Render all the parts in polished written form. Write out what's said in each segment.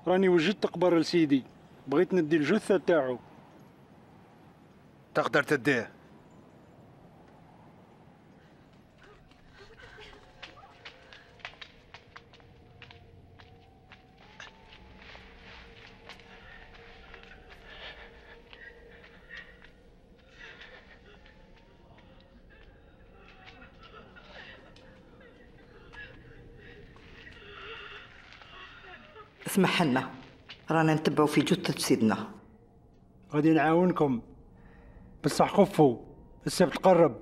راني وجدت قبر لسيدي، بغيت ندي الجثة تاعو. تقدر تديه؟ اسمح لنا، رانا نتبعوا في جثة سيدنا. غادي نعاونكم، بصح خفوا السبت قرب.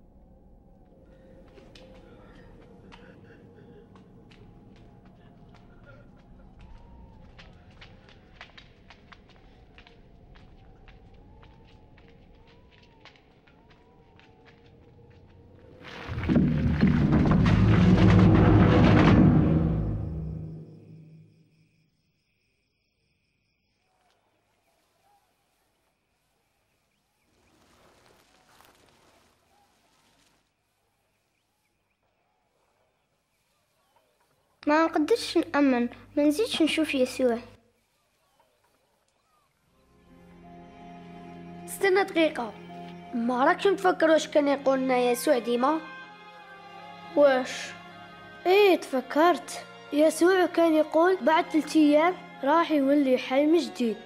ما نقدرش نأمن، ما نزيدش نشوف يسوع. استنى دقيقة، ما راكش تفكر واش كان يقول لنا يسوع ديما؟ واش؟ ايه تفكرت، يسوع كان يقول بعد 3 أيام راح يولي حي من جديد.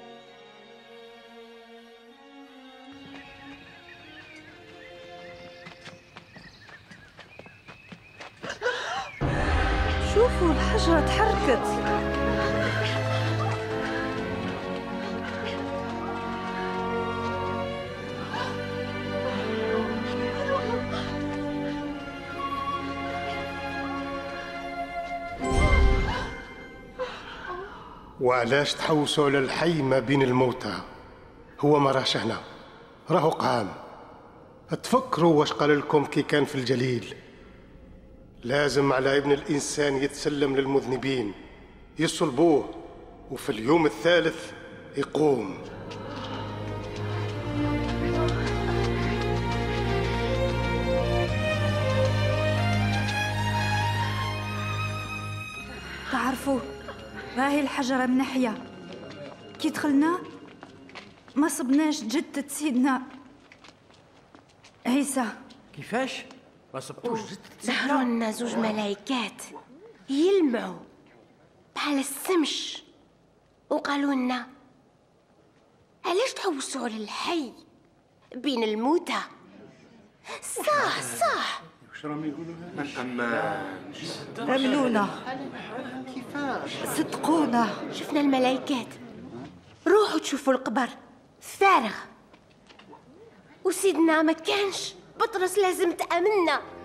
شوفوا الحجرة تحركت. وعلاش تحوسوا على الحي ما بين الموتى؟ هو ما راش هنا، راهو قام. تفكروا واش قال لكم كي كان في الجليل؟ لازم على ابن الإنسان يتسلم للمذنبين، يصلبوه، وفي اليوم الثالث يقوم. تعرفوا هاي الحجرة من ناحية كي دخلنا ما صبناش جثة سيدنا عيسى. كيفاش؟ ما صبتوش ظهروا لنا 2 ملايكات يلمعوا بحال السمش، وقالوا لنا علاش تحوسوا على الحي بين الموتى؟ صح صح. واش راهم يقولوا؟ امنونا، صدقونا. شفنا الملايكات، روحوا تشوفوا القبر فارغ، وسيدنا ما كانش. بطرس لازم تأمنا.